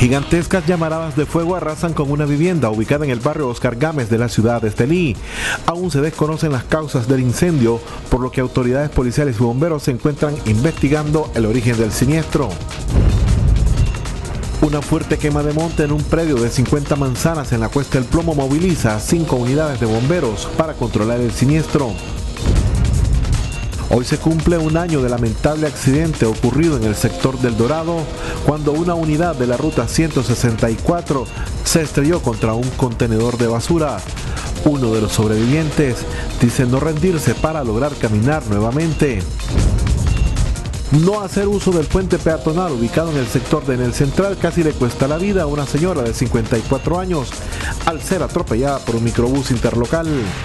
Gigantescas llamaradas de fuego arrasan con una vivienda ubicada en el barrio Oscar Gámez de la ciudad de Estelí. Aún se desconocen las causas del incendio, por lo que autoridades policiales y bomberos se encuentran investigando el origen del siniestro. Una fuerte quema de monte en un predio de 50 manzanas en la Cuesta del Plomo moviliza a 5 unidades de bomberos para controlar el siniestro. Hoy se cumple un año del lamentable accidente ocurrido en el sector del Dorado, cuando una unidad de la ruta 164 se estrelló contra un contenedor de basura. Uno de los sobrevivientes dice no rendirse para lograr caminar nuevamente. No hacer uso del puente peatonal ubicado en el sector de Enel Central casi le cuesta la vida a una señora de 54 años al ser atropellada por un microbús interlocal.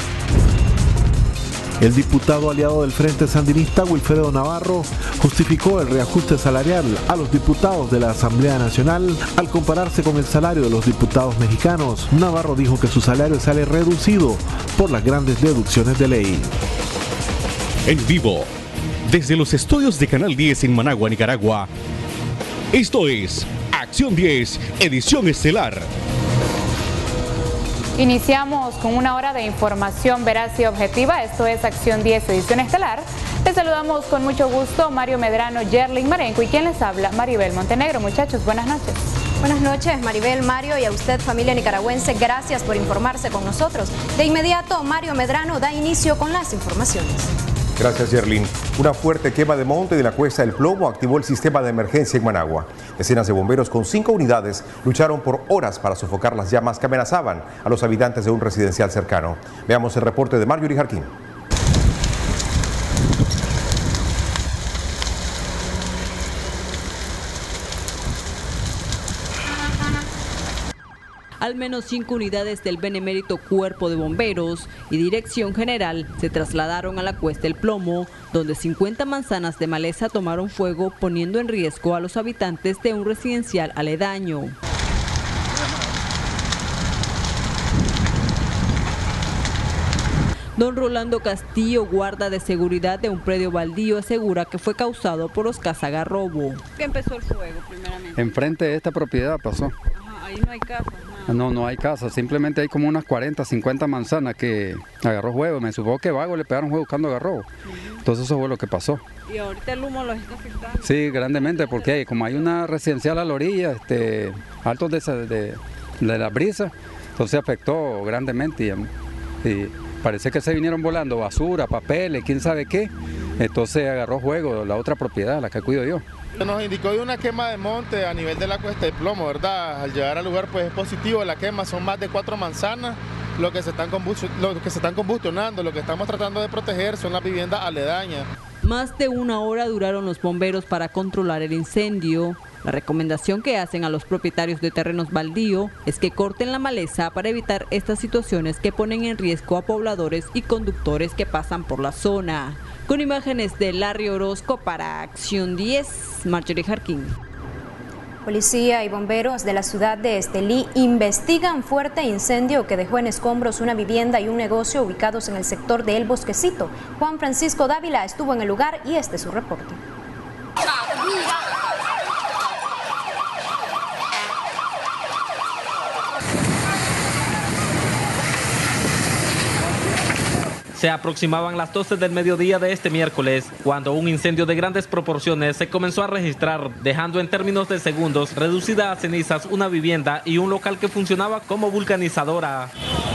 El diputado aliado del Frente Sandinista, Wilfredo Navarro, justificó el reajuste salarial a los diputados de la Asamblea Nacional al compararse con el salario de los diputados mexicanos. Navarro dijo que su salario sale reducido por las grandes deducciones de ley. En vivo, desde los estudios de Canal 10 en Managua, Nicaragua, esto es Acción 10, edición estelar. Iniciamos con una hora de información veraz y objetiva. Esto es Acción 10, edición estelar. Les saludamos con mucho gusto Mario Medrano, Yerlin Marenco y quien les habla, Maribel Montenegro. Muchachos, buenas noches. Buenas noches, Maribel, Mario, y a usted, familia nicaragüense, gracias por informarse con nosotros. De inmediato, Mario Medrano da inicio con las informaciones. Gracias, Yerlin. Una fuerte quema de monte de la Cuesta del Plomo activó el sistema de emergencia en Managua. Decenas de bomberos con 5 unidades lucharon por horas para sofocar las llamas que amenazaban a los habitantes de un residencial cercano. Veamos el reporte de Marjorie Jarquín. Al menos 5 unidades del benemérito Cuerpo de Bomberos y Dirección General se trasladaron a la Cuesta del Plomo, donde 50 manzanas de maleza tomaron fuego, poniendo en riesgo a los habitantes de un residencial aledaño. Don Rolando Castillo, guarda de seguridad de un predio baldío, asegura que fue causado por los cazagarrobo. ¿Qué empezó el fuego primeramente? Enfrente de esta propiedad pasó. Ajá, ahí no hay casa. No hay casa, simplemente hay como unas 40, 50 manzanas que agarró fuego. Me supongo que vagos le pegaron fuego buscando agarró. Entonces eso fue lo que pasó. ¿Y ahorita el humo los está afectando? Sí, grandemente, porque como hay una residencial a la orilla, altos de la brisa, entonces afectó grandemente. Y parece que se vinieron volando basura, papeles, quién sabe qué. Entonces agarró fuego la otra propiedad, la que cuido yo. Nos indicó de una quema de monte a nivel de la Cuesta del Plomo, ¿verdad? Al llegar al lugar pues es positivo la quema, son más de 4 manzanas lo que se están combustionando, lo que estamos tratando de proteger son las viviendas aledañas. Más de una hora duraron los bomberos para controlar el incendio. La recomendación que hacen a los propietarios de terrenos baldíos es que corten la maleza para evitar estas situaciones que ponen en riesgo a pobladores y conductores que pasan por la zona. Con imágenes de Larry Orozco para Acción 10, Marjorie Jarquín. Policía y bomberos de la ciudad de Estelí investigan fuerte incendio que dejó en escombros una vivienda y un negocio ubicados en el sector de El Bosquecito. Juan Francisco Dávila estuvo en el lugar y este es su reporte. Se aproximaban las 12 del mediodía de este miércoles, cuando un incendio de grandes proporciones se comenzó a registrar, dejando en términos de segundos reducida a cenizas una vivienda y un local que funcionaba como vulcanizadora.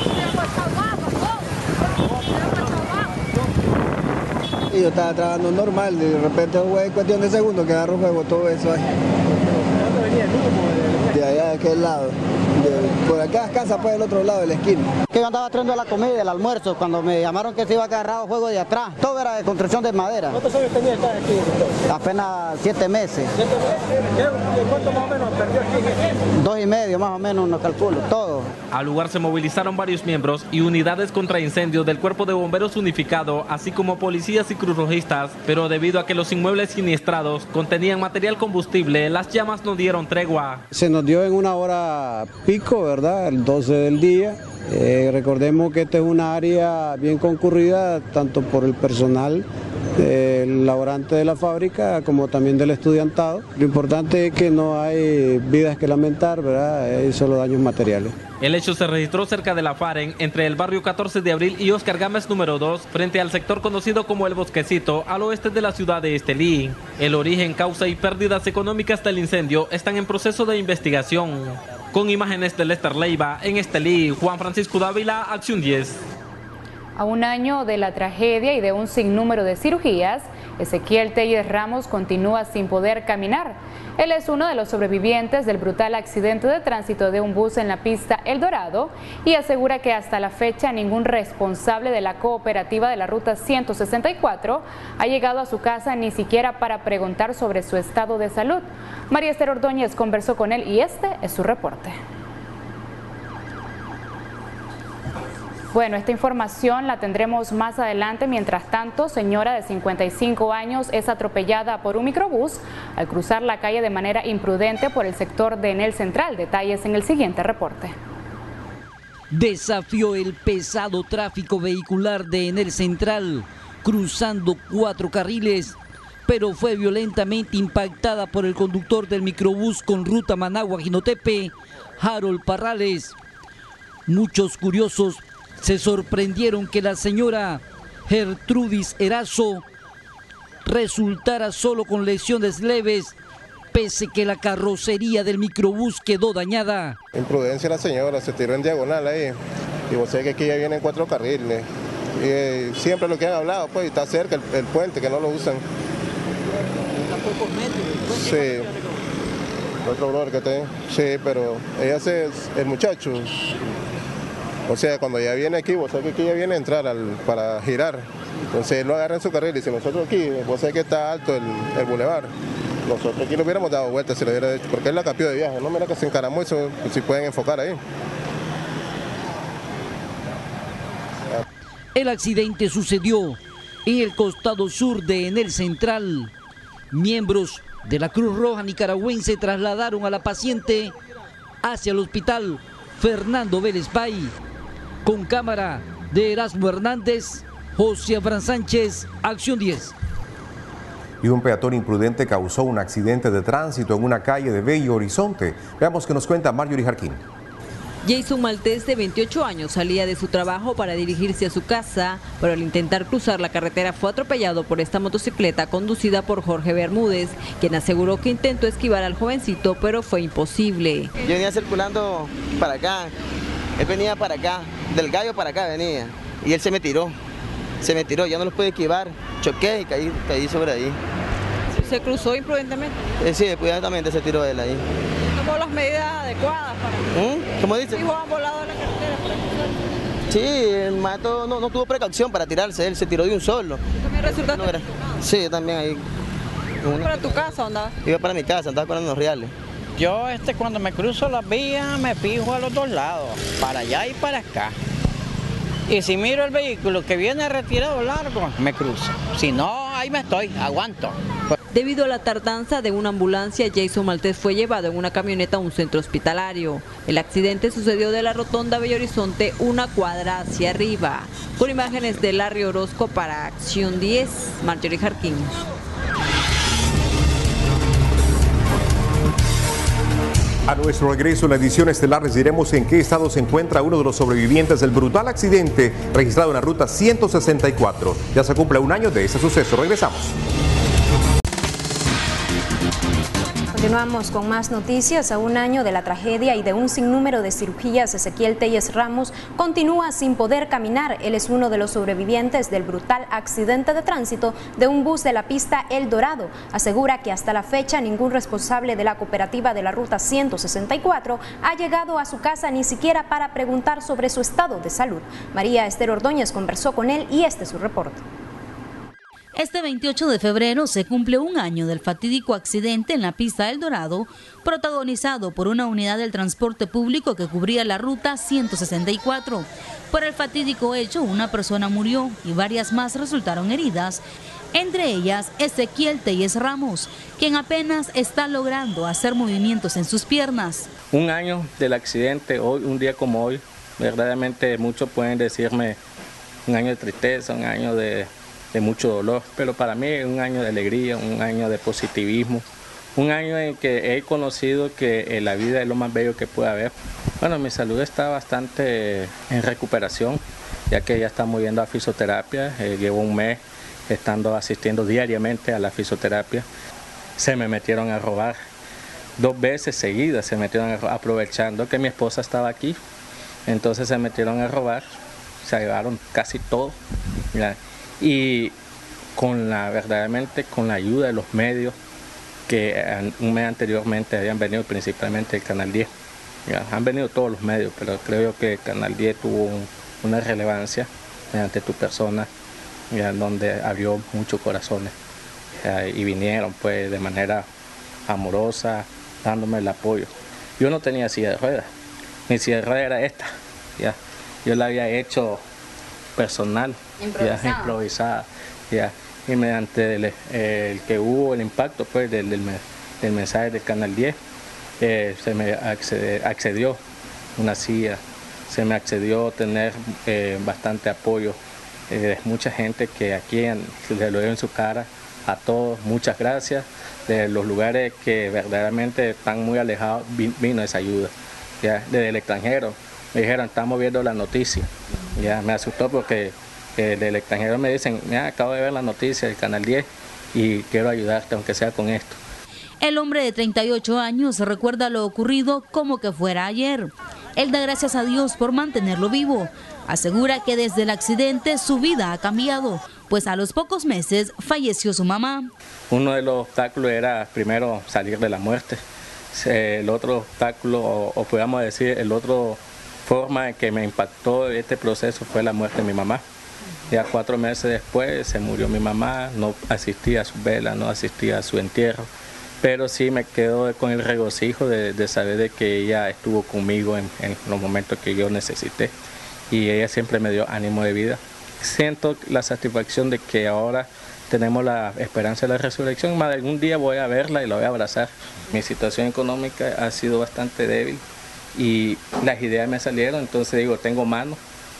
Yo estaba trabajando normal, de repente fue cuestión de segundos que agarró fuego todo eso ahí. ¿Dónde venía el humo? De allá de aquel lado. Por acá casa pues del otro lado de la esquina. Que yo andaba trayendo la comida, el almuerzo, cuando me llamaron que se iba a agarrar fuego de atrás. Todo era de construcción de madera. ¿Cuántos años tenía estar aquí? Apenas 7 meses. ¿Cuánto más o menos perdió aquí? 2 y medio más o menos, no calculo, todo. Al lugar se movilizaron varios miembros y unidades contra incendios del Cuerpo de Bomberos Unificado, así como policías y cruzrojistas, pero debido a que los inmuebles siniestrados contenían material combustible, las llamas no dieron tregua. Se nos dio en una hora pico, ¿verdad? El 12 del día. Recordemos que esta es una área bien concurrida tanto por el personal del laborante de la fábrica como también del estudiantado. Lo importante es que no hay vidas que lamentar, ¿verdad? Hay solo daños materiales. El hecho se registró cerca de la Faren, entre el barrio 14 de abril y Oscar Gámez número 2, frente al sector conocido como El Bosquecito, al oeste de la ciudad de Estelí. El origen, causa y pérdidas económicas del incendio están en proceso de investigación. Con imágenes de Lester Leiva, en Estelí, Juan Francisco Dávila, Acción 10. A un año de la tragedia y de un sinnúmero de cirugías, Ezequiel Telles Ramos continúa sin poder caminar. Él es uno de los sobrevivientes del brutal accidente de tránsito de un bus en la pista El Dorado y asegura que hasta la fecha ningún responsable de la cooperativa de la Ruta 164 ha llegado a su casa ni siquiera para preguntar sobre su estado de salud. María Esther Ordóñez conversó con él y este es su reporte. Bueno, esta información la tendremos más adelante. Mientras tanto, señora de 55 años es atropellada por un microbús al cruzar la calle de manera imprudente por el sector de Enel Central. Detalles en el siguiente reporte. Desafió el pesado tráfico vehicular de Enel Central, cruzando 4 carriles, pero fue violentamente impactada por el conductor del microbús con ruta Managua-Jinotepe, Harold Parrales. Muchos curiosos se sorprendieron que la señora Gertrudis Erazo resultara solo con lesiones leves, pese que la carrocería del microbús quedó dañada. Imprudencia la señora, se tiró en diagonal ahí, y vos sabés que aquí ya vienen 4 carriles. Y siempre lo que han hablado, pues está cerca el puente, que no lo usan. Sí, otro olor que tengo. Sí, pero ella el muchacho. O sea, cuando ya viene aquí, vos sabés que aquí ya viene a entrar para girar. Entonces él lo agarra en su carril y si nosotros aquí, vos sabés que está alto el bulevar. Nosotros aquí lo hubiéramos dado vuelta si lo hubiera hecho, porque él la cambió de viaje. No, mira que se encaramó, eso, si pueden enfocar ahí. El accidente sucedió en el costado sur de Enel Central. Miembros de la Cruz Roja nicaragüense trasladaron a la paciente hacia el hospital Fernando Vélez Pay. Con cámara de Erasmo Hernández, José Abraham Sánchez, Acción 10. Y un peatón imprudente causó un accidente de tránsito en una calle de Bello Horizonte. Veamos qué nos cuenta Marjorie Jarquín. Jason Maltés, de 28 años, salía de su trabajo para dirigirse a su casa, pero al intentar cruzar la carretera fue atropellado por esta motocicleta conducida por Jorge Bermúdez, quien aseguró que intentó esquivar al jovencito, pero fue imposible. Yo venía circulando para acá, él venía para acá, del Gallo para acá venía, y él se me tiró, ya no lo pude esquivar, choqué y caí sobre ahí. ¿Se cruzó imprudentemente? Sí, imprudentemente se tiró él ahí. ¿Tomó las medidas adecuadas para...? ¿Cómo dice? ¿Dijo han volado la carretera para cruzar? Sí, el mato no tuvo precaución para tirarse, él se tiró de un solo. ¿También resultaste? Sí, también ahí. ¿Iba para tu casa o andabas? Iba para mi casa, andaba con los reales. Yo cuando me cruzo las vías me fijo a los dos lados, para allá y para acá. Y si miro el vehículo que viene retirado largo, me cruzo. Si no, ahí me estoy, aguanto. Debido a la tardanza de una ambulancia, Jason Maltés fue llevado en una camioneta a un centro hospitalario. El accidente sucedió de la rotonda Bello Horizonte, una cuadra hacia arriba. Con imágenes de Larry Orozco para Acción 10, Marjorie Jarquín. A nuestro regreso en la edición estelar les diremos en qué estado se encuentra uno de los sobrevivientes del brutal accidente registrado en la Ruta 164. Ya se cumple un año de ese suceso. Regresamos. Continuamos con más noticias. A un año de la tragedia y de un sinnúmero de cirugías, Ezequiel Telles Ramos continúa sin poder caminar. Él es uno de los sobrevivientes del brutal accidente de tránsito de un bus de la pista El Dorado. Asegura que hasta la fecha ningún responsable de la cooperativa de la Ruta 164 ha llegado a su casa ni siquiera para preguntar sobre su estado de salud. María Esther Ordóñez conversó con él y este es su reporte. Este 28 de febrero se cumple un año del fatídico accidente en la pista El Dorado, protagonizado por una unidad del transporte público que cubría la ruta 164. Por el fatídico hecho, una persona murió y varias más resultaron heridas, entre ellas Ezequiel Telles Ramos, quien apenas está logrando hacer movimientos en sus piernas. Un año del accidente, hoy, un día como hoy, verdaderamente muchos pueden decirme un año de tristeza, un año de mucho dolor, pero para mí es un año de alegría, un año de positivismo, un año en que he conocido que la vida es lo más bello que puede haber. Bueno, mi salud está bastante en recuperación, ya que ya estamos yendo a fisioterapia, llevo un mes estando asistiendo diariamente a la fisioterapia. Se me metieron a robar 2 veces seguidas, se metieron aprovechando que mi esposa estaba aquí, entonces se metieron a robar, se llevaron casi todo, ¿ya? Y verdaderamente con la ayuda de los medios que un mes anteriormente habían venido, principalmente el Canal 10. Ya, han venido todos los medios, pero creo que el Canal 10 tuvo una relevancia mediante tu persona, ya, donde abrió muchos corazones, ya, y vinieron pues de manera amorosa, dándome el apoyo. Yo no tenía silla de ruedas, mi silla de ruedas era esta, ya. Yo la había hecho personal, improvisada, ya. Y mediante el que hubo el impacto pues, del mensaje del Canal 10, se me accedió una silla, se me accedió tener bastante apoyo de mucha gente que aquí le lo dio en su cara a todos, muchas gracias. De los lugares que verdaderamente están muy alejados vino esa ayuda, ya. Desde el extranjero me dijeron, estamos viendo la noticia, ya. Me asustó porque del extranjero me dicen, mira, acabo de ver la noticia del Canal 10 y quiero ayudarte aunque sea con esto. El hombre de 38 años recuerda lo ocurrido como que fuera ayer. Él da gracias a Dios por mantenerlo vivo. Asegura que desde el accidente su vida ha cambiado, pues a los pocos meses falleció su mamá. Uno de los obstáculos era primero salir de la muerte. El otro obstáculo, o podríamos decir, el otro forma en que me impactó este proceso fue la muerte de mi mamá. Ya 4 meses después se murió mi mamá, no asistí a su vela, no asistí a su entierro, pero sí me quedo con el regocijo de saber de que ella estuvo conmigo en los momentos que yo necesité y ella siempre me dio ánimo de vida. Siento la satisfacción de que ahora tenemos la esperanza de la resurrección, más de algún día voy a verla y la voy a abrazar. Mi situación económica ha sido bastante débil y las ideas me salieron, entonces digo, tengo manos.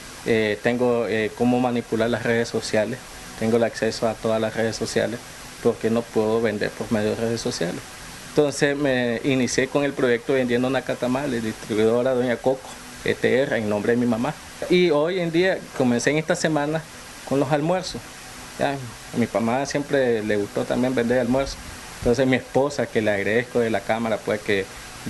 Tengo cómo manipular las redes sociales, tengo el acceso a todas las redes sociales, porque no puedo vender por medio de redes sociales. Entonces me inicié con el proyecto vendiendo nacatamales, distribuidora Doña Coco, ETR, en nombre de mi mamá. Y hoy en día comencé en esta semana con los almuerzos. Ya, a mi mamá siempre le gustó también vender almuerzos. Entonces mi esposa, que le agradezco de la cámara, pues que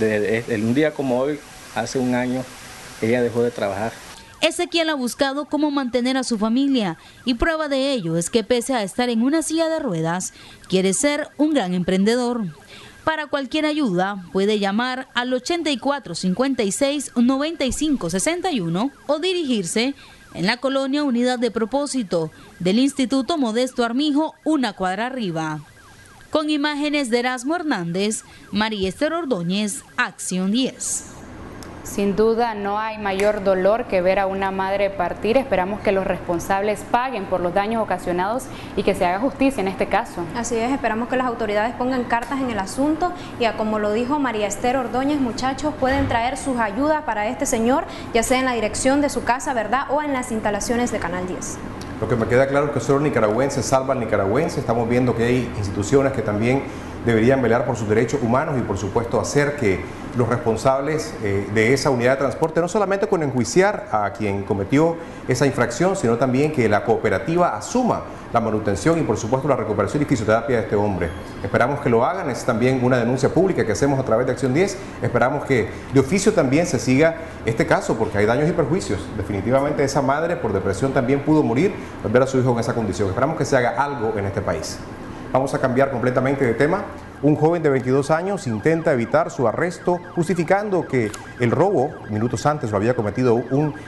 un día como hoy, hace un año, ella dejó de trabajar. Ezequiel ha buscado cómo mantener a su familia y prueba de ello es que pese a estar en una silla de ruedas, quiere ser un gran emprendedor. Para cualquier ayuda puede llamar al 84 56 95 61 o dirigirse en la colonia Unidad de Propósito del Instituto Modesto Armijo, una cuadra arriba. Con imágenes de Erasmo Hernández, María Esther Ordóñez, Acción 10. Sin duda no hay mayor dolor que ver a una madre partir. Esperamos que los responsables paguen por los daños ocasionados y que se haga justicia en este caso. Así es, esperamos que las autoridades pongan cartas en el asunto y como lo dijo María Esther Ordóñez, muchachos, pueden traer sus ayudas para este señor, ya sea en la dirección de su casa, ¿verdad?, o en las instalaciones de Canal 10. Lo que me queda claro es que solo nicaragüenses salvan nicaragüenses. Estamos viendo que hay instituciones que también deberían velar por sus derechos humanos y por supuesto hacer que los responsables de esa unidad de transporte, no solamente con enjuiciar a quien cometió esa infracción, sino también que la cooperativa asuma la manutención y por supuesto la recuperación y fisioterapia de este hombre. Esperamos que lo hagan, es también una denuncia pública que hacemos a través de Acción 10. Esperamos que de oficio también se siga este caso porque hay daños y perjuicios. Definitivamente esa madre por depresión también pudo morir al ver a su hijo en esa condición. Esperamos que se haga algo en este país. Vamos a cambiar completamente de tema. Un joven de 22 años intenta evitar su arresto justificando que el robo minutos antes lo había cometido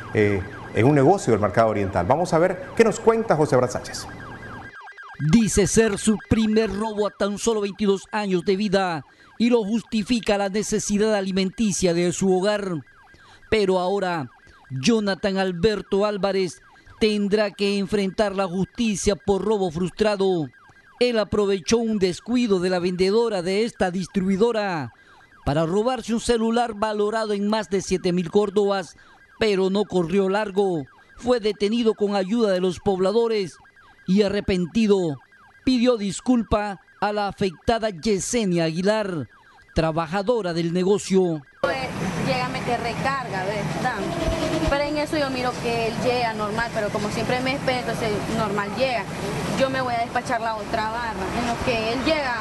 en un negocio del Mercado Oriental. Vamos a ver qué nos cuenta José Brad Sánchez. Dice ser su primer robo a tan solo 22 años de vida y lo justifica la necesidad alimenticia de su hogar. Pero ahora, Jonathan Alberto Álvarez tendrá que enfrentar la justicia por robo frustrado. Él aprovechó un descuido de la vendedora de esta distribuidora para robarse un celular valorado en más de 7,000 córdobas, pero no corrió largo. Fue detenido con ayuda de los pobladores y arrepentido pidió disculpa a la afectada Yesenia Aguilar, trabajadora del negocio. Llega a meter recarga, ¿verdad? Pero en eso yo miro que él llega normal, pero como siempre me espera, entonces normal llega. Yo me voy a despachar la otra barra, en lo que él llega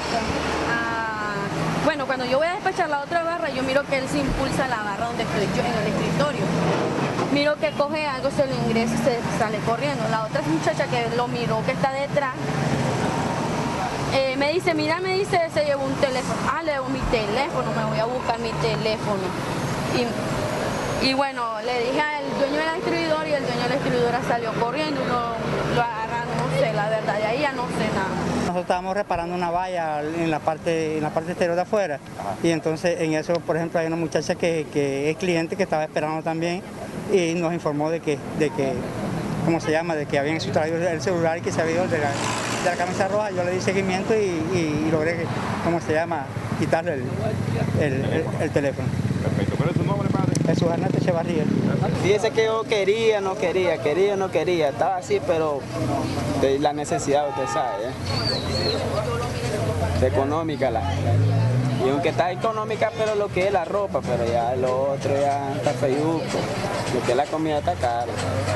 bueno, cuando yo voy a despachar la otra barra, yo miro que él se impulsa a la barra donde estoy yo, en el escritorio. Miro que coge algo, se lo ingresa y se sale corriendo. La otra muchacha que lo miró, que está detrás, me dice, mira, me dice, se llevó un teléfono. Ah, le llevo mi teléfono, me voy a buscar mi teléfono. Y bueno, le dije al dueño del distribuidor y el dueño de la distribuidora salió corriendo y lo agarraron, no sé, la verdad, de ahí ya no sé nada. Nosotros estábamos reparando una valla en la parte exterior de afuera y entonces en eso, por ejemplo, hay una muchacha que es cliente que estaba esperando también y nos informó de que ¿cómo se llama? De que habían sustraído el celular y que se había ido de la camisa roja. Yo le di seguimiento y logré, ¿cómo se llama?, quitarle el teléfono. Perfecto. ¿Cuál es su nombre, padre? Jesús Ernesto Echevarría. Fíjese que yo quería, no quería, estaba así, pero de la necesidad, usted sabe, económica y aunque está económica, pero lo que es la ropa, pero ya lo otro ya está feyuco, lo que es la comida está cara.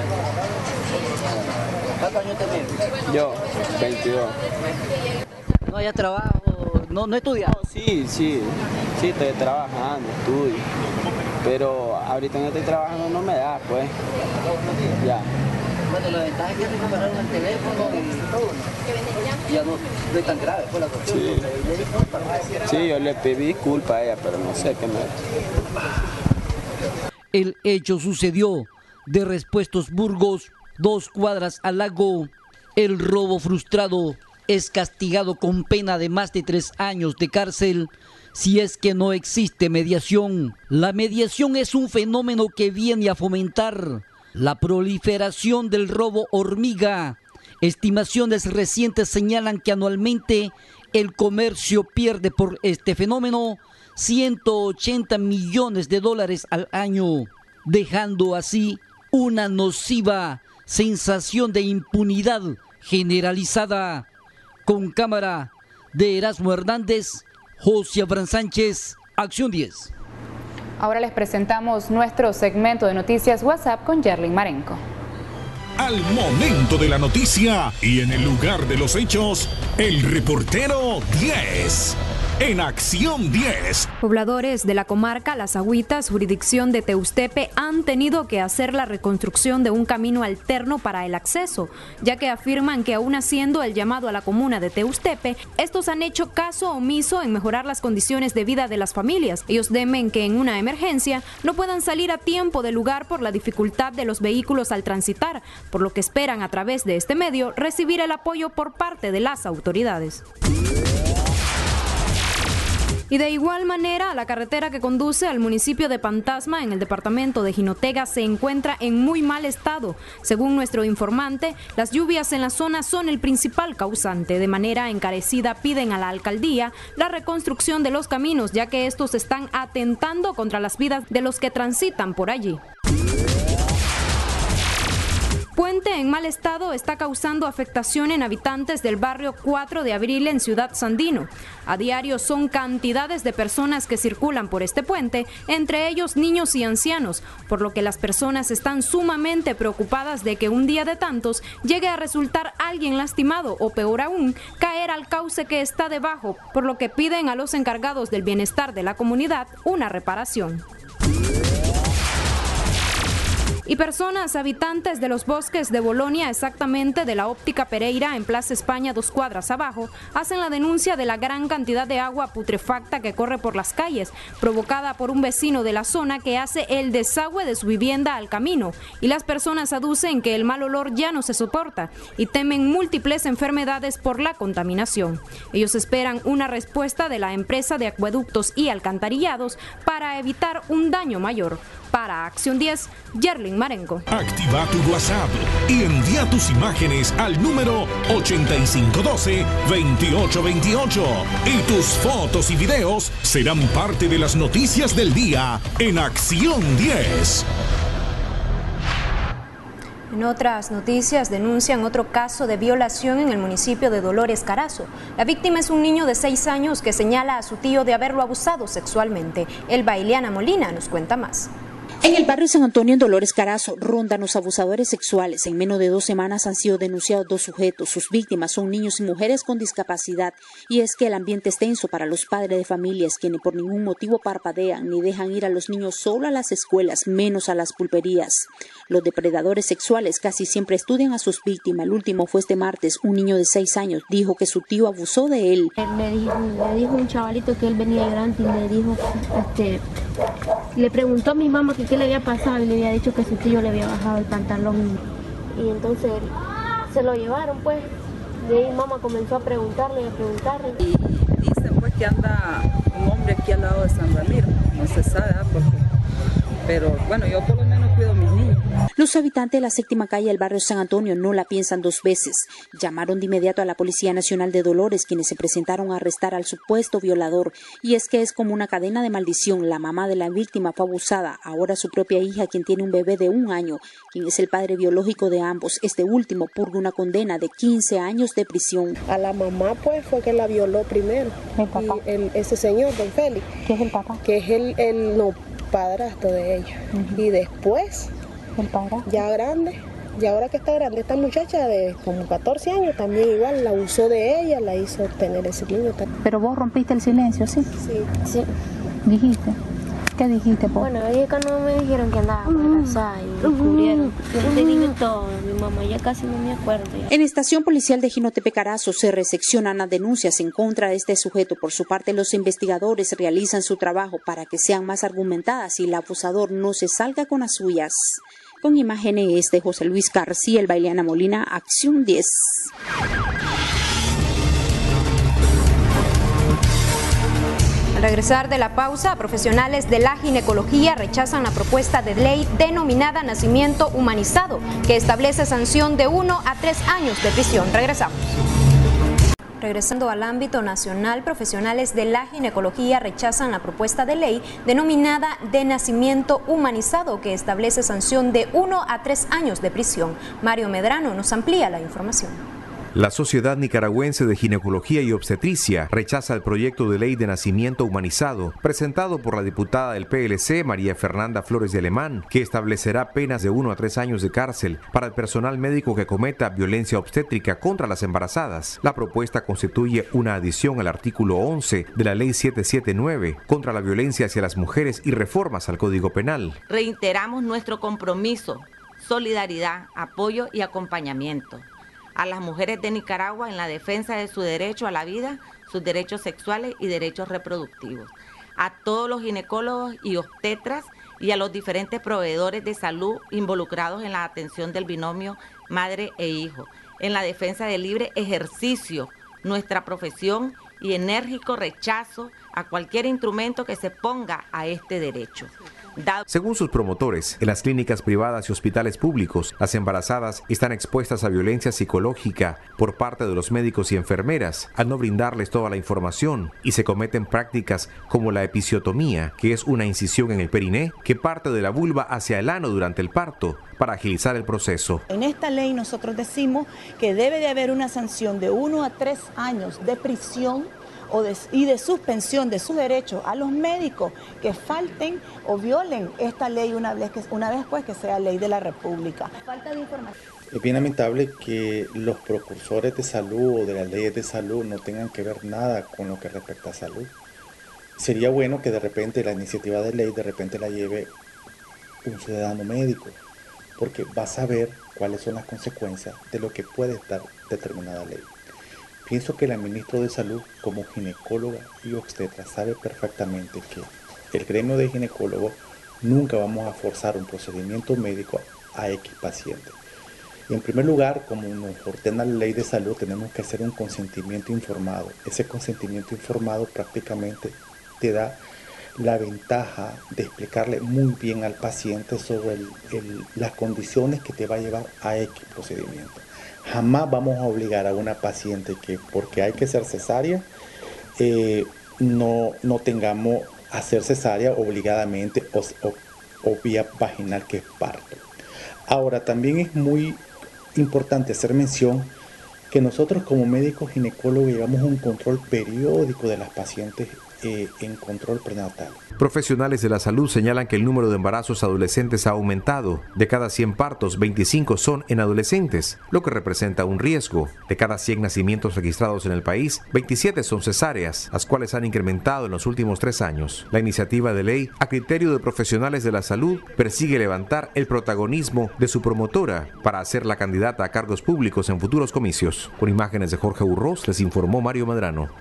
¿Cuántos años tenés? Yo, 22. ¿No haya trabajo? ¿No estudias? No, sí, estoy trabajando, estudio. Pero ahorita no estoy trabajando, no me da, pues. Ya. Bueno, la ventaja es que recuperaron el teléfono y ya no es tan grave, fue la cuestión. Sí, yo le pedí disculpas a ella, pero no sé qué me... El hecho sucedió de Respuestos Burgos, 2 cuadras al lago. El robo frustrado es castigado con pena de más de 3 años de cárcel si es que no existe mediación. La mediación es un fenómeno que viene a fomentar la proliferación del robo hormiga. Estimaciones recientes señalan que anualmente el comercio pierde por este fenómeno $180 millones al año, dejando así una nociva sensación de impunidad generalizada. Con cámara de Erasmo Hernández, José Abraham Sánchez, Acción 10. Ahora les presentamos nuestro segmento de noticias WhatsApp con Yerlin Marenco. Al momento de la noticia y en el lugar de los hechos, el reportero 10. En Acción 10. Pobladores de la comarca Las Agüitas, jurisdicción de Teustepe, han tenido que hacer la reconstrucción de un camino alterno para el acceso, ya que afirman que aún haciendo el llamado a la comuna de Teustepe, estos han hecho caso omiso en mejorar las condiciones de vida de las familias. Ellos temen que en una emergencia no puedan salir a tiempo del lugar por la dificultad de los vehículos al transitar, por lo que esperan a través de este medio recibir el apoyo por parte de las autoridades. Y de igual manera, la carretera que conduce al municipio de Pantasma, en el departamento de Jinotega, se encuentra en muy mal estado. Según nuestro informante, las lluvias en la zona son el principal causante. De manera encarecida piden a la alcaldía la reconstrucción de los caminos, ya que estos están atentando contra las vidas de los que transitan por allí. Puente en mal estado está causando afectación en habitantes del barrio 4 de Abril en Ciudad Sandino. A diario son cantidades de personas que circulan por este puente, entre ellos niños y ancianos, por lo que las personas están sumamente preocupadas de que un día de tantos llegue a resultar alguien lastimado o peor aún, caer al cauce que está debajo, por lo que piden a los encargados del bienestar de la comunidad una reparación. Y personas habitantes de los bosques de Bolonia, exactamente de la óptica Pereira en Plaza España 2 cuadras abajo, hacen la denuncia de la gran cantidad de agua putrefacta que corre por las calles, provocada por un vecino de la zona que hace el desagüe de su vivienda al camino, y las personas aducen que el mal olor ya no se soporta y temen múltiples enfermedades por la contaminación. Ellos esperan una respuesta de la empresa de acueductos y alcantarillados para evitar un daño mayor. Para Acción 10, Yerlin Marenco. Activa tu WhatsApp y envía tus imágenes al número 8512-2828 y tus fotos y videos serán parte de las noticias del día en Acción 10. En otras noticias, denuncian otro caso de violación en el municipio de Dolores Carazo. La víctima es un niño de 6 años que señala a su tío de haberlo abusado sexualmente. Ileana Molina nos cuenta más. En el barrio San Antonio, en Dolores Carazo, rondan los abusadores sexuales. En menos de 2 semanas han sido denunciados 2 sujetos. Sus víctimas son niños y mujeres con discapacidad. Y es que el ambiente es tenso para los padres de familias, quienes por ningún motivo parpadean ni dejan ir a los niños solo a las escuelas, menos a las pulperías. Los depredadores sexuales casi siempre estudian a sus víctimas. El último fue este martes. Un niño de 6 años dijo que su tío abusó de él. Le dijo un chavalito que él venía grande y le dijo, le preguntó a mi mamá que qué le había pasado y le había dicho que su tío le había bajado el pantalón. Y entonces se lo llevaron, pues. Y ahí mamá comenzó a preguntarle. Y dicen pues que anda un hombre aquí al lado de San Ramiro. No se sabe, pero bueno, yo por lo menos cuido a mis niños. Los habitantes de la 7ª calle del barrio San Antonio no la piensan 2 veces. Llamaron de inmediato a la Policía Nacional de Dolores, quienes se presentaron a arrestar al supuesto violador. Y es que es como una cadena de maldición. La mamá de la víctima fue abusada. Ahora su propia hija, quien tiene un bebé de 1 año, quien es el padre biológico de ambos. Este último purga una condena de 15 años de prisión. A la mamá pues fue que la violó primero. ¿El papá? Y ese señor, don Félix. ¿Qué es el papá? Que es el no padrastro de ella. Y después, el padrastro, ya grande, y ahora que está grande, esta muchacha de como 14 años también igual la usó de ella, la hizo tener ese niño también. Pero vos rompiste el silencio, ¿sí? Sí. ¿Dijiste? ¿Qué dijiste, po? Bueno, ellos no me dijeron que andaba embarazada y descubrieron. Yo te dije todo, mi mamá ya casi no me acuerdo. Ya. En estación policial de Jinotepe Carazo se recepcionan las denuncias en contra de este sujeto. Por su parte, los investigadores realizan su trabajo para que sean más argumentadas y el abusador no se salga con las suyas. Con imágenes de José Luis García, Ileana Molina, Acción 10. Al regresar de la pausa, profesionales de la ginecología rechazan la propuesta de ley denominada Nacimiento Humanizado, que establece sanción de 1 a 3 años de prisión. Regresamos. Regresando al ámbito nacional, profesionales de la ginecología rechazan la propuesta de ley denominada de Nacimiento Humanizado, que establece sanción de 1 a 3 años de prisión. Mario Medrano nos amplía la información. La Sociedad Nicaragüense de Ginecología y Obstetricia rechaza el proyecto de ley de nacimiento humanizado presentado por la diputada del PLC, María Fernanda Flores de Alemán, que establecerá penas de 1 a 3 años de cárcel para el personal médico que cometa violencia obstétrica contra las embarazadas. La propuesta constituye una adición al artículo 11 de la Ley 779 contra la violencia hacia las mujeres y reformas al Código Penal. Reiteramos nuestro compromiso, solidaridad, apoyo y acompañamiento a las mujeres de Nicaragua en la defensa de su derecho a la vida, sus derechos sexuales y derechos reproductivos, a todos los ginecólogos y obstetras y a los diferentes proveedores de salud involucrados en la atención del binomio madre e hijo, en la defensa del libre ejercicio, nuestra profesión y enérgico rechazo a cualquier instrumento que se ponga a este derecho. Según sus promotores, en las clínicas privadas y hospitales públicos, las embarazadas están expuestas a violencia psicológica por parte de los médicos y enfermeras al no brindarles toda la información, y se cometen prácticas como la episiotomía, que es una incisión en el periné que parte de la vulva hacia el ano durante el parto para agilizar el proceso. En esta ley nosotros decimos que debe de haber una sanción de 1 a 3 años de prisión y de suspensión de sus derechos a los médicos que falten o violen esta ley una vez pues que sea ley de la República. Falta de información. Es bien lamentable que los precursores de salud o de las leyes de salud no tengan que ver nada con lo que respecta a salud. Sería bueno que de repente la iniciativa de ley de repente la lleve un ciudadano médico, porque va a saber cuáles son las consecuencias de lo que puede estar determinada ley. Pienso que la ministra de Salud, como ginecóloga y obstetra, sabe perfectamente que el gremio de ginecólogos nunca vamos a forzar un procedimiento médico a X paciente. Y en primer lugar, como nos ordena la ley de salud, tenemos que hacer un consentimiento informado. Ese consentimiento informado prácticamente te da la ventaja de explicarle muy bien al paciente sobre las condiciones que te va a llevar a X procedimiento. Jamás vamos a obligar a una paciente que porque hay que hacer cesárea, no tengamos hacer cesárea obligadamente o vía vaginal, que es parto. Ahora, también es muy importante hacer mención que nosotros como médicos ginecólogos llevamos un control periódico de las pacientes en control prenatal. Profesionales de la salud señalan que el número de embarazos adolescentes ha aumentado. De cada 100 partos, 25 son en adolescentes, lo que representa un riesgo. De cada 100 nacimientos registrados en el país, 27 son cesáreas, las cuales han incrementado en los últimos 3 años. La iniciativa de ley, a criterio de profesionales de la salud, persigue levantar el protagonismo de su promotora para hacerla candidata a cargos públicos en futuros comicios. Con imágenes de Jorge Urroz, les informó Mario Medrano.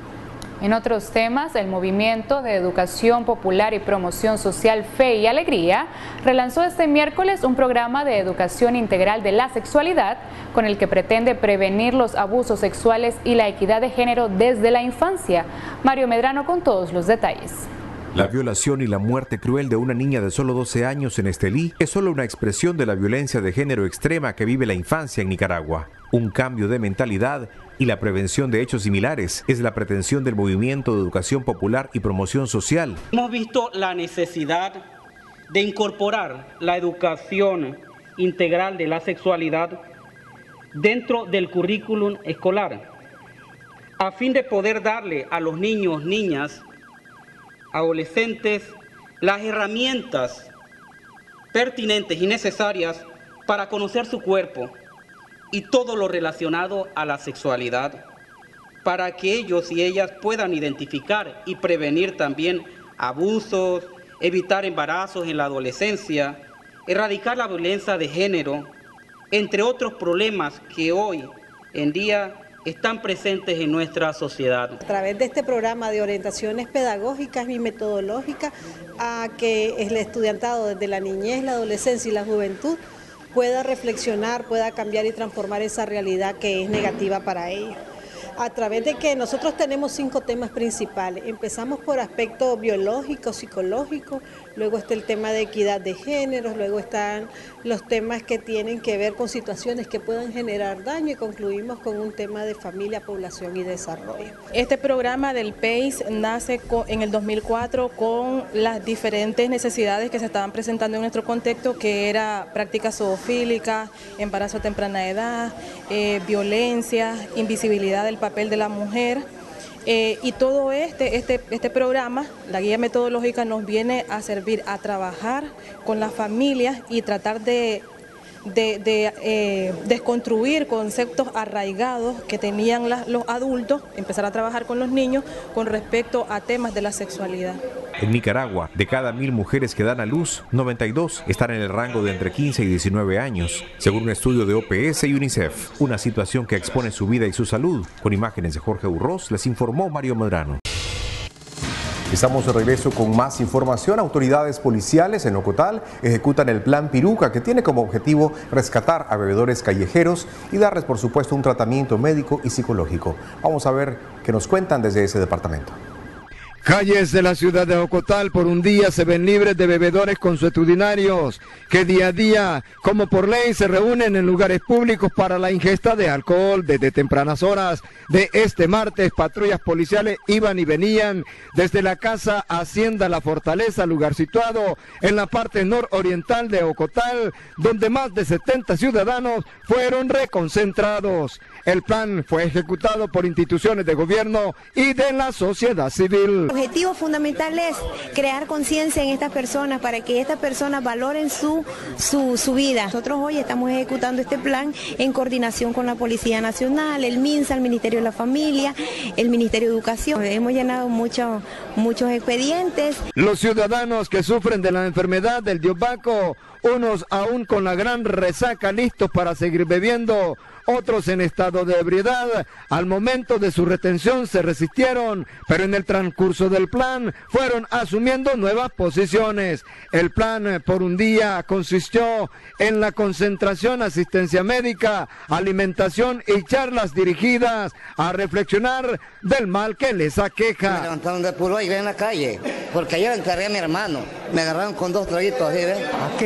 En otros temas, el Movimiento de Educación Popular y Promoción Social Fe y Alegría relanzó este miércoles un programa de educación integral de la sexualidad con el que pretende prevenir los abusos sexuales y la equidad de género desde la infancia. Mario Medrano con todos los detalles. La violación y la muerte cruel de una niña de solo 12 años en Estelí es solo una expresión de la violencia de género extrema que vive la infancia en Nicaragua. Un cambio de mentalidad y la prevención de hechos similares es la pretensión del Movimiento de Educación Popular y Promoción Social. Hemos visto la necesidad de incorporar la educación integral de la sexualidad dentro del currículum escolar, a fin de poder darle a los niños, niñas, adolescentes, las herramientas pertinentes y necesarias para conocer su cuerpo y todo lo relacionado a la sexualidad, para que ellos y ellas puedan identificar y prevenir también abusos, evitar embarazos en la adolescencia, erradicar la violencia de género, entre otros problemas que hoy en día están presentes en nuestra sociedad. A través de este programa de orientaciones pedagógicas y metodológicas a que el estudiantado desde la niñez, la adolescencia y la juventud pueda reflexionar, pueda cambiar y transformar esa realidad que es negativa para ellos. A través de que nosotros tenemos 5 temas principales. Empezamos por aspecto biológico, psicológico, luego está el tema de equidad de géneros, luego están los temas que tienen que ver con situaciones que puedan generar daño y concluimos con un tema de familia, población y desarrollo. Este programa del PACE nace en el 2004 con las diferentes necesidades que se estaban presentando en nuestro contexto, que era prácticas zoofílicas, embarazo a temprana edad, violencia, invisibilidad del papel de la mujer. Y todo este programa, la guía metodológica, nos viene a servir a trabajar con las familias y tratar de desconstruir conceptos arraigados que tenían los adultos, empezar a trabajar con los niños con respecto a temas de la sexualidad. En Nicaragua, de cada 1000 mujeres que dan a luz, 92 están en el rango de entre 15 y 19 años, según un estudio de OPS y UNICEF, una situación que expone su vida y su salud. Con imágenes de Jorge Urroz, les informó Mario Medrano. Estamos de regreso con más información. Autoridades policiales en Ocotal ejecutan el Plan Piruca, que tiene como objetivo rescatar a bebedores callejeros y darles, por supuesto, un tratamiento médico y psicológico. Vamos a ver qué nos cuentan desde ese departamento. Calles de la ciudad de Ocotal por un día se ven libres de bebedores consuetudinarios que día a día, como por ley, se reúnen en lugares públicos para la ingesta de alcohol. Desde tempranas horas de este martes, patrullas policiales iban y venían desde la Casa Hacienda La Fortaleza, lugar situado en la parte nororiental de Ocotal, donde más de 70 ciudadanos fueron reconcentrados. El plan fue ejecutado por instituciones de gobierno y de la sociedad civil. El objetivo fundamental es crear conciencia en estas personas para que estas personas valoren su vida. Nosotros hoy estamos ejecutando este plan en coordinación con la Policía Nacional, el MINSA, el Ministerio de la Familia, el Ministerio de Educación. Hemos llenado muchos expedientes. Los ciudadanos que sufren de la enfermedad del diosbaco, unos aún con la gran resaca listos para seguir bebiendo, otros en estado de ebriedad, al momento de su retención se resistieron, pero en el transcurso del plan fueron asumiendo nuevas posiciones. El plan por un día consistió en la concentración, asistencia médica, alimentación y charlas dirigidas a reflexionar del mal que les aqueja. Me levantaron de puro aire en la calle, porque ayer encargué a mi hermano, me agarraron con 2 traguitos así, ¿ves?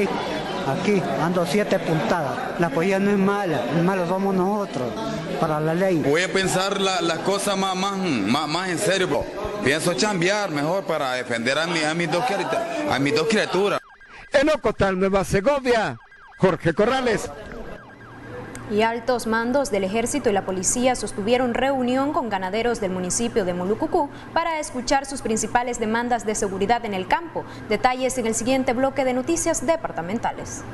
Aquí ando 7 puntadas. La policía no es mala, los malos somos nosotros, para la ley. Voy a pensar las cosas más en serio, bro. Pienso chambear mejor para defender a mis dos criaturas. En Ocotal, Nueva Segovia, Jorge Corrales. Y altos mandos del Ejército y la Policía sostuvieron reunión con ganaderos del municipio de Mulucucú para escuchar sus principales demandas de seguridad en el campo. Detalles en el siguiente bloque de noticias departamentales.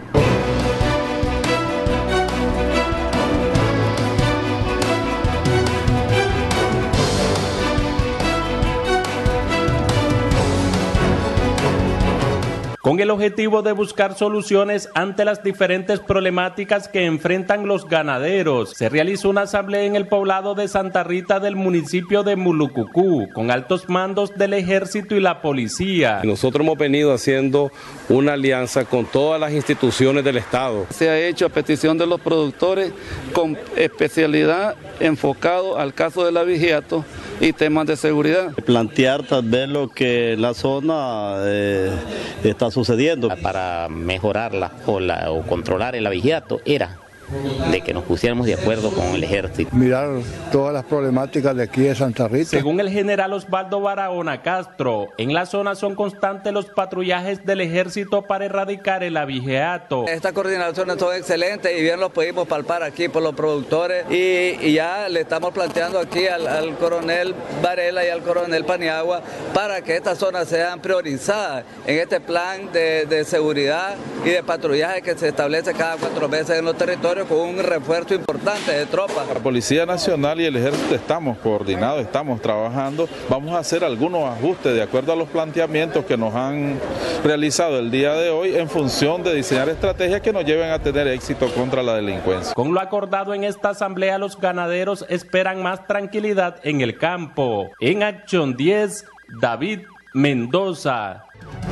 Con el objetivo de buscar soluciones ante las diferentes problemáticas que enfrentan los ganaderos, se realizó una asamblea en el poblado de Santa Rita del municipio de Mulucucú, con altos mandos del Ejército y la Policía. Nosotros hemos venido haciendo una alianza con todas las instituciones del Estado. Se ha hecho a petición de los productores con especialidad enfocado al caso del abigeato y temas de seguridad. Plantear tal vez lo que la zona está sucediendo. Para mejorarla o controlar el abigeato era de que nos pusiéramos de acuerdo con el ejército. Mirar todas las problemáticas de aquí de Santa Rita. Según el general Osvaldo Barahona Castro, en la zona son constantes los patrullajes del ejército para erradicar el abigeato. Estas coordinaciones son excelentes y bien lo pudimos palpar aquí por los productores y ya le estamos planteando aquí al coronel Varela y al coronel Paniagua para que estas zonas sean priorizadas en este plan de seguridad y de patrullaje que se establece cada 4 meses en los territorios, con un refuerzo importante de tropas. La Policía Nacional y el Ejército estamos coordinados, estamos trabajando. Vamos a hacer algunos ajustes de acuerdo a los planteamientos que nos han realizado el día de hoy en función de diseñar estrategias que nos lleven a tener éxito contra la delincuencia. Con lo acordado en esta asamblea, los ganaderos esperan más tranquilidad en el campo. En Acción 10, David Mendoza.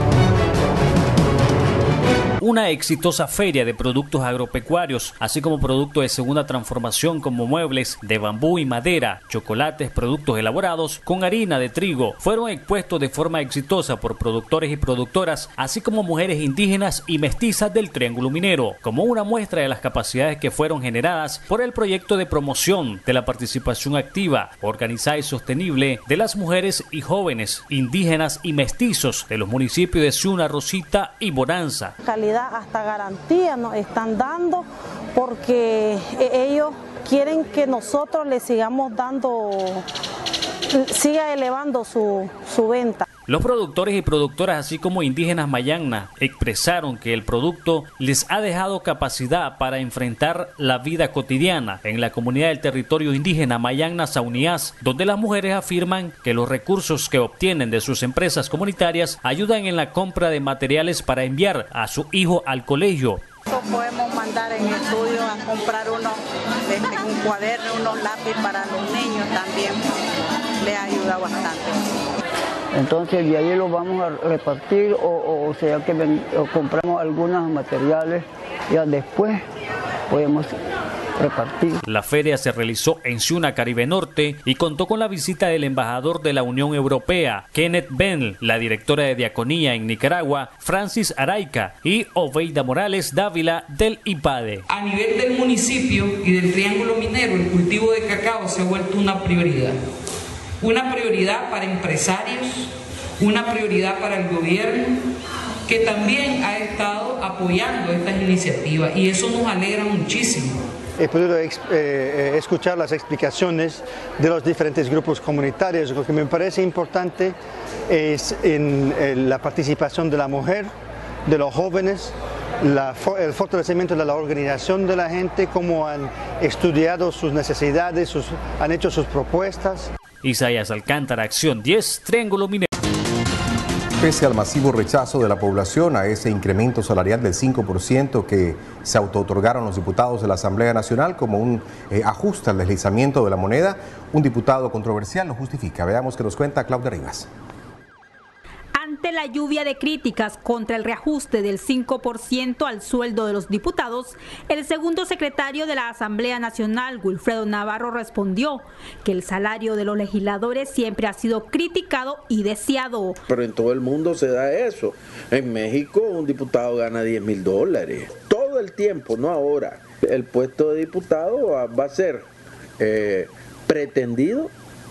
Una exitosa feria de productos agropecuarios, así como productos de segunda transformación como muebles de bambú y madera, chocolates, productos elaborados con harina de trigo, fueron expuestos de forma exitosa por productores y productoras, así como mujeres indígenas y mestizas del Triángulo Minero, como una muestra de las capacidades que fueron generadas por el proyecto de promoción de la participación activa, organizada y sostenible de las mujeres y jóvenes indígenas y mestizos de los municipios de Ciuna, Rosita y Bonanza. Hasta garantía nos están dando porque ellos quieren que nosotros les sigamos dando, siga elevando su venta. Los productores y productoras, así como indígenas Mayangna, expresaron que el producto les ha dejado capacidad para enfrentar la vida cotidiana en la comunidad del territorio indígena Mayangna Sauniás, donde las mujeres afirman que los recursos que obtienen de sus empresas comunitarias ayudan en la compra de materiales para enviar a su hijo al colegio. Podemos mandar en estudio a comprar un cuaderno, unos lápices para los niños también, les ayuda bastante. Entonces de ahí lo vamos a repartir o sea que compramos algunos materiales, ya después podemos repartir. La feria se realizó en Ciuna, Caribe Norte, y contó con la visita del embajador de la Unión Europea, Kenneth Bell, la directora de Diaconía en Nicaragua, Francis Araica, y Oveida Morales Dávila del IPADE. A nivel del municipio y del Triángulo Minero, el cultivo de cacao se ha vuelto una prioridad. Una prioridad para empresarios, una prioridad para el gobierno, que también ha estado apoyando estas iniciativas, y eso nos alegra muchísimo. He podido escuchar las explicaciones de los diferentes grupos comunitarios. Lo que me parece importante es la participación de la mujer, de los jóvenes, el fortalecimiento de la organización de la gente, cómo han estudiado sus necesidades, han hecho sus propuestas. Isaías Alcántara, Acción 10, Triángulo Minero. Pese al masivo rechazo de la población a ese incremento salarial del 5% que se autootorgaron los diputados de la Asamblea Nacional como un ajuste al deslizamiento de la moneda, un diputado controversial lo justifica. Veamos qué nos cuenta Claudia Rivas. Ante la lluvia de críticas contra el reajuste del 5% al sueldo de los diputados, el segundo secretario de la Asamblea Nacional, Wilfredo Navarro, respondió que el salario de los legisladores siempre ha sido criticado y deseado. Pero en todo el mundo se da eso. En México un diputado gana $10,000 todo el tiempo, no ahora. El puesto de diputado va a ser pretendido,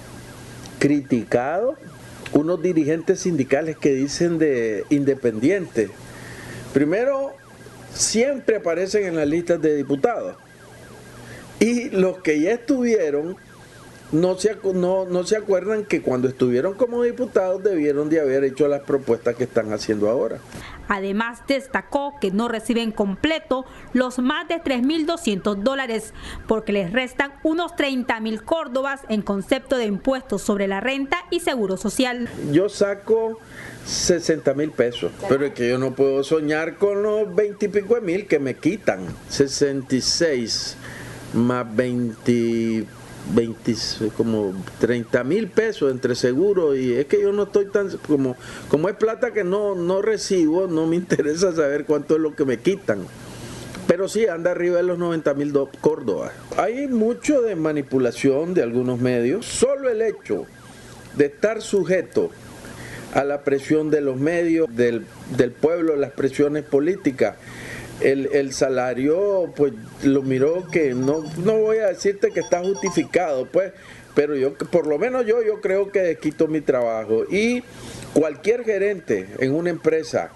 criticado. Unos dirigentes sindicales que dicen de independiente. Primero, siempre aparecen en las listas de diputados. Y los que ya estuvieron no se acuerdan que cuando estuvieron como diputados debieron de haber hecho las propuestas que están haciendo ahora. Además, destacó que no reciben completo los más de $3.200 porque les restan unos 30.000 córdobas en concepto de impuestos sobre la renta y seguro social. Yo saco 60.000 pesos, pero es que yo no puedo soñar con los 20 y pico de mil que me quitan. 66 más 20, como 30.000 pesos entre seguro, y es que yo no estoy tan, como es plata que no recibo, no me interesa saber cuánto es lo que me quitan. Pero sí, anda arriba de los 90.000 córdobas. Hay mucho de manipulación de algunos medios. Solo el hecho de estar sujeto a la presión de los medios, del pueblo, las presiones políticas, el salario, pues lo miró que no voy a decirte que está justificado, pues, pero yo, por lo menos yo creo que desquito mi trabajo. Y cualquier gerente en una empresa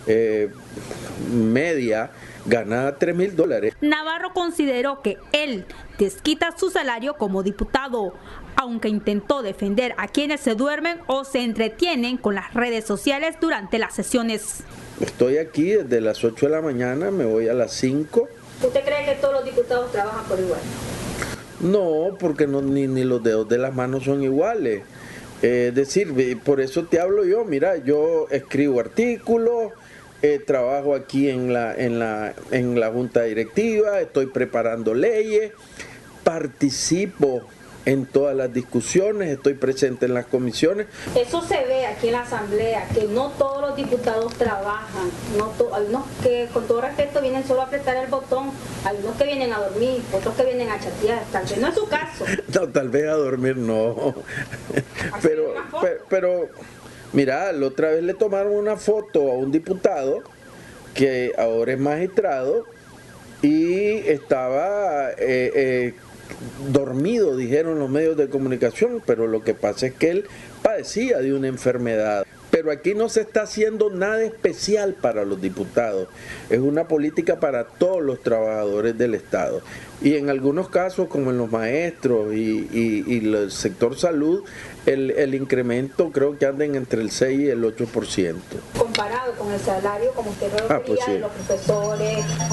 media gana $3.000. Navarro consideró que él desquita su salario como diputado, aunque intentó defender a quienes se duermen o se entretienen con las redes sociales durante las sesiones. Estoy aquí desde las 8 de la mañana, me voy a las 5. ¿Usted cree que todos los diputados trabajan por igual? No, porque ni los dedos de las manos son iguales. Es decir, por eso te hablo yo, mira, yo escribo artículos, trabajo aquí en la junta directiva, estoy preparando leyes, participo en todas las discusiones, estoy presente en las comisiones. Eso se ve aquí en la asamblea, que no todos los diputados trabajan, algunos que con todo respeto vienen solo a apretar el botón, algunos que vienen a dormir, otros que vienen a chatear, tal vez no es su caso. No, tal vez a dormir no, pero mira, la otra vez le tomaron una foto a un diputado que ahora es magistrado y estaba dormido, dijeron los medios de comunicación, pero lo que pasa es que él padecía de una enfermedad. Pero aquí no se está haciendo nada especial para los diputados, es una política para todos los trabajadores del Estado. Y en algunos casos, como en los maestros y el sector salud, el incremento creo que andan entre el 6 y el 8%. Comparado con el salario, como usted lo refería, pues sí, de los profesores,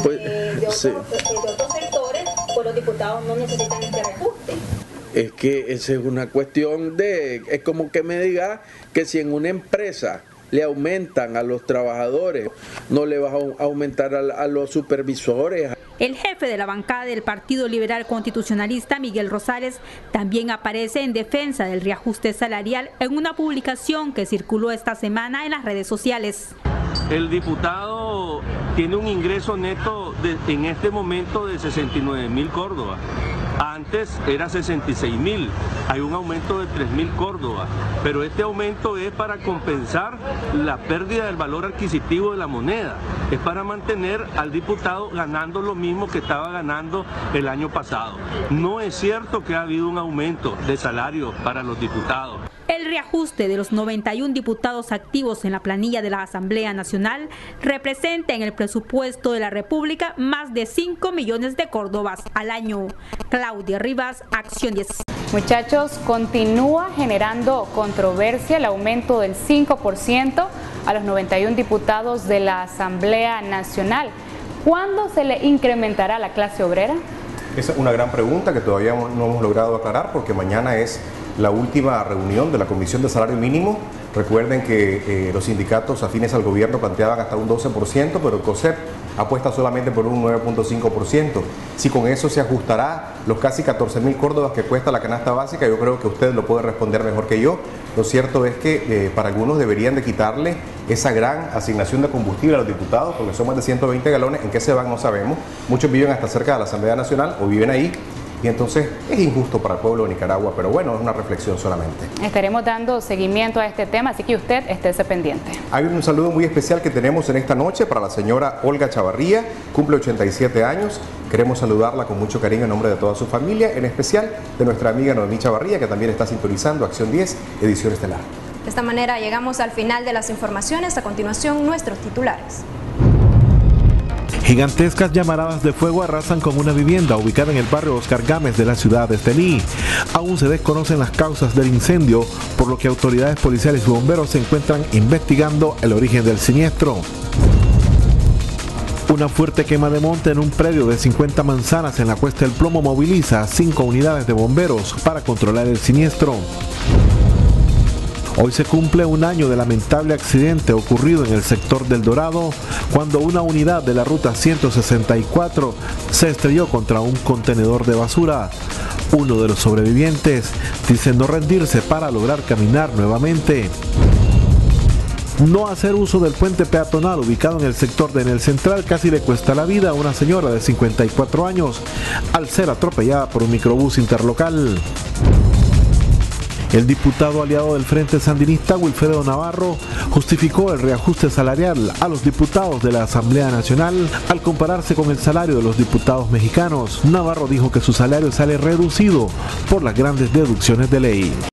de otros sectores, pues los diputados no necesitan este reajuste. Es que esa es una cuestión es como que me diga que si en una empresa le aumentan a los trabajadores, no le vas a aumentar a los supervisores. El jefe de la bancada del Partido Liberal Constitucionalista, Miguel Rosales, también aparece en defensa del reajuste salarial en una publicación que circuló esta semana en las redes sociales. El diputado tiene un ingreso neto en este momento de 69.000 córdobas. Antes era 66.000, hay un aumento de 3.000 córdobas, pero este aumento es para compensar la pérdida del valor adquisitivo de la moneda, es para mantener al diputado ganando lo mismo que estaba ganando el año pasado. No es cierto que ha habido un aumento de salario para los diputados. El reajuste de los 91 diputados activos en la planilla de la Asamblea Nacional representa en el presupuesto de la República más de 5 millones de córdobas al año. Claudia Rivas, Acción 10. Muchachos, continúa generando controversia el aumento del 5% a los 91 diputados de la Asamblea Nacional. ¿Cuándo se le incrementará a la clase obrera? Esa es una gran pregunta que todavía no hemos logrado aclarar porque mañana es la última reunión de la Comisión de Salario Mínimo. Recuerden que los sindicatos afines al gobierno planteaban hasta un 12%, pero el COSEP apuesta solamente por un 9.5%. Si con eso se ajustará los casi 14.000 córdobas que cuesta la canasta básica, yo creo que usted lo puede responder mejor que yo. Lo cierto es que para algunos deberían de quitarle esa gran asignación de combustible a los diputados, porque son más de 120 galones. ¿En qué se van? No sabemos. Muchos viven hasta cerca de la Asamblea Nacional o viven ahí. Y entonces es injusto para el pueblo de Nicaragua, pero bueno, es una reflexión solamente. Estaremos dando seguimiento a este tema, así que usted estése pendiente. Hay un saludo muy especial que tenemos en esta noche para la señora Olga Chavarría, cumple 87 años. Queremos saludarla con mucho cariño en nombre de toda su familia, en especial de nuestra amiga Noemí Chavarría, que también está sintonizando Acción 10, edición estelar. De esta manera llegamos al final de las informaciones. A continuación, nuestros titulares. Gigantescas llamaradas de fuego arrasan con una vivienda ubicada en el barrio Oscar Gámez de la ciudad de Estelí. Aún se desconocen las causas del incendio, por lo que autoridades policiales y bomberos se encuentran investigando el origen del siniestro. Una fuerte quema de monte en un predio de 50 manzanas en la Cuesta del Plomo moviliza a 5 unidades de bomberos para controlar el siniestro. Hoy se cumple un año del lamentable accidente ocurrido en el sector del Dorado, cuando una unidad de la ruta 164 se estrelló contra un contenedor de basura. Uno de los sobrevivientes dice no rendirse para lograr caminar nuevamente. No hacer uso del puente peatonal ubicado en el sector de Enel Central casi le cuesta la vida a una señora de 54 años al ser atropellada por un microbús interlocal. El diputado aliado del Frente Sandinista, Wilfredo Navarro, justificó el reajuste salarial a los diputados de la Asamblea Nacional al compararse con el salario de los diputados mexicanos. Navarro dijo que su salario sale reducido por las grandes deducciones de ley.